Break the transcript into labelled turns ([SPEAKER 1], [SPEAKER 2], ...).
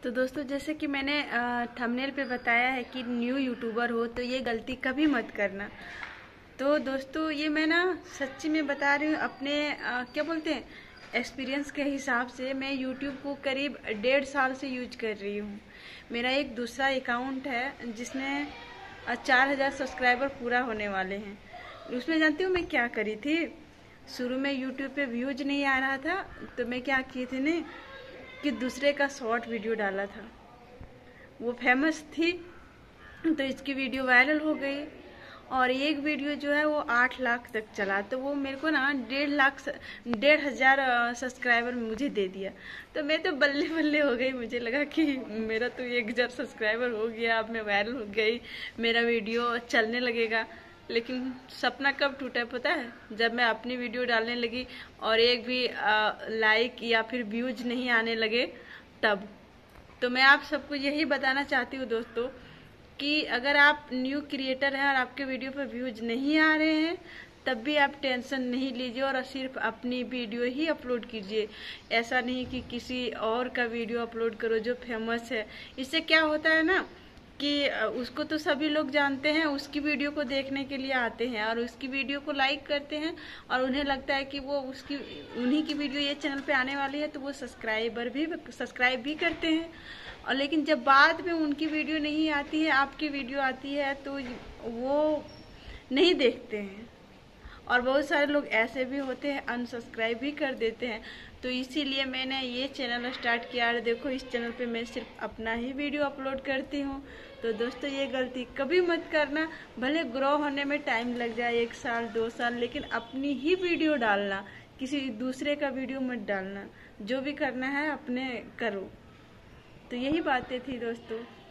[SPEAKER 1] तो दोस्तों, जैसे कि मैंने थंबनेल पे बताया है कि न्यू यूट्यूबर हो तो ये गलती कभी मत करना। तो दोस्तों, ये मैं ना सच्ची में बता रही हूँ अपने क्या बोलते हैं एक्सपीरियंस के हिसाब से। मैं यूट्यूब को करीब 1.5 साल से यूज कर रही हूँ। मेरा एक दूसरा अकाउंट है जिसमें 4,000 सब्सक्राइबर पूरा होने वाले हैं। उसमें जानती हूँ मैं क्या करी थी। शुरू में यूट्यूब पे व्यूज नहीं आ रहा था तो मैं क्या की थी ने कि दूसरे का शॉर्ट वीडियो डाला था। वो फेमस थी तो इसकी वीडियो वायरल हो गई और एक वीडियो जो है वो 8 लाख तक चला। तो वो मेरे को ना 1,500 सब्सक्राइबर मुझे दे दिया। तो मैं तो बल्ले बल्ले हो गई। मुझे लगा कि मेरा तो 1,000 सब्सक्राइबर हो गया, अब मैं वायरल हो गई, मेरा वीडियो चलने लगेगा। लेकिन सपना कब टूटा पता है? जब मैं अपनी वीडियो डालने लगी और एक भी लाइक या फिर व्यूज नहीं आने लगे तब। तो मैं आप सबको यही बताना चाहती हूँ दोस्तों कि अगर आप न्यू क्रिएटर हैं और आपके वीडियो पर व्यूज नहीं आ रहे हैं तब भी आप टेंशन नहीं लीजिए और सिर्फ अपनी वीडियो ही अपलोड कीजिए। ऐसा नहीं कि किसी और का वीडियो अपलोड करो जो फेमस है। इससे क्या होता है ना कि उसको तो सभी लोग जानते हैं, उसकी वीडियो को देखने के लिए आते हैं और उसकी वीडियो को लाइक करते हैं और उन्हें लगता है कि वो उन्हीं की वीडियो ये चैनल पे आने वाली है तो वो सब्सक्राइब भी करते हैं। और लेकिन जब बाद में उनकी वीडियो नहीं आती है, आपकी वीडियो आती है तो वो नहीं देखते हैं। और बहुत सारे लोग ऐसे भी होते हैं, अनसब्सक्राइब भी कर देते हैं। तो इसीलिए मैंने ये चैनल स्टार्ट किया और देखो इस चैनल पे मैं सिर्फ अपना ही वीडियो अपलोड करती हूँ। तो दोस्तों, ये गलती कभी मत करना। भले ग्रो होने में टाइम लग जाए 1 साल 2 साल, लेकिन अपनी ही वीडियो डालना, किसी दूसरे का वीडियो मत डालना। जो भी करना है अपने करो। तो यही बातें थी दोस्तों।